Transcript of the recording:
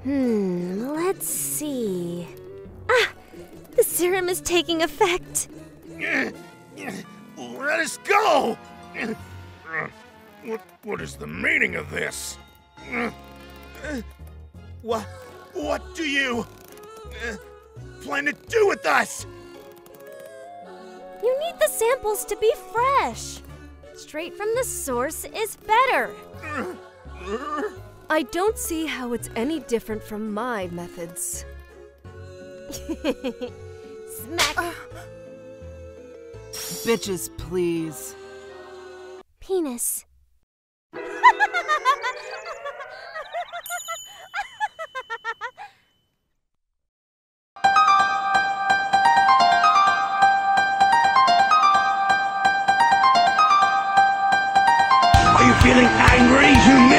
Let's see. Ah! The serum is taking effect! Let us go! What is the meaning of this? What do you plan to do with us? You need the samples to be fresh. Straight from the source is better. I don't see how it's any different from my methods. Smack. Bitches, please. Penis. Are you feeling angry, humiliated?